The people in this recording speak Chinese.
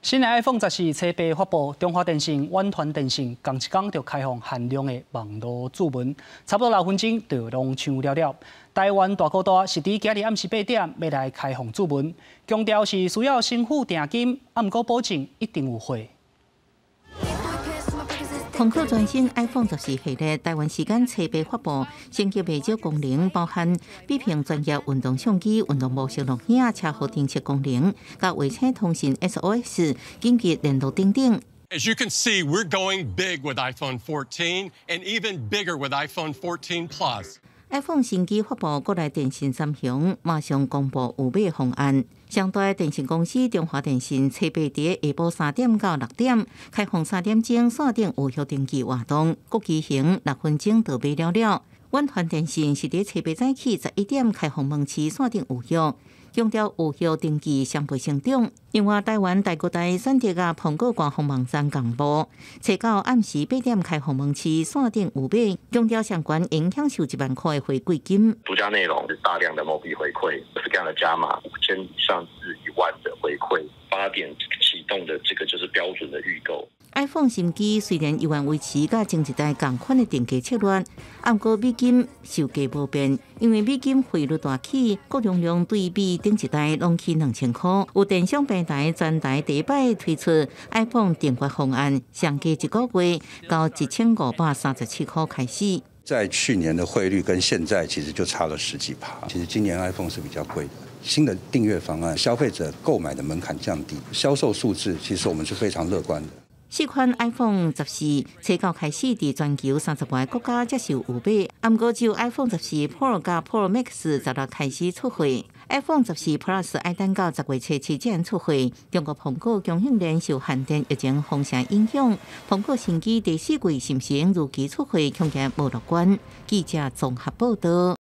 新的 iPhone 14车牌发布，中华电信、远传电信同一天就开放限量的网络注文，差不多6分钟就拢抢了了。台湾大哥大是伫今日暗时8点要来开放注文，强调是需要先付定金，毋过保证一定有货。 宏科全新 iPhone 14系列，台湾时间车牌发布，升级不少功能，包含比拼专业运动相机、运动模式录影、车祸侦测功能，甲卫星通讯 SOS、紧急联络等等。 As you can see, we're going big with iPhone 14 and even bigger with iPhone 14 Plus. iPhone 新机发布，国内电信、三雄马上公布有买方案。上大电信公司中华电信车牌伫下晡3点到6点开放3点钟线顶有效登记活动，各机型6分钟就买了了。远传电信是伫车牌早起11点开放门市线顶有效。 强调有效登记双倍成长。另外，台湾大哥大选择啊苹果官方网站公布，找到暗时8点开放门市线顶有买，强调相关应享受1万块的回馈金。 独家内容是大量的某币回馈，各式各样的加码，5000以上至1万的回馈。8点启动的这个就是标准的预购。 iPhone 新机虽然依然维持甲前一代同款的定价策略，不过美金售价无变，因为美金汇率大起，各容量对比顶一代拢起2000块。有电商平台全台第一摆推出 iPhone 订阅方案，上架1个月到1537块开始。 在去年的汇率跟现在其实就差了10几%。其实今年 iPhone 是比较贵的。新的订阅方案，消费者购买的门槛降低，销售数字其实我们是非常乐观的。 4款 iPhone 14车购开始伫全球30个国家接受有买，不过只有 iPhone 14 Pro 加 Pro Max 10月开始出货 ，iPhone 14 Plus 要等到10月初7才出货。中国苹果供应链受限电疫情风险影响，苹果新机第4季是不是如期出货，恐惊无乐观。记者综合报道。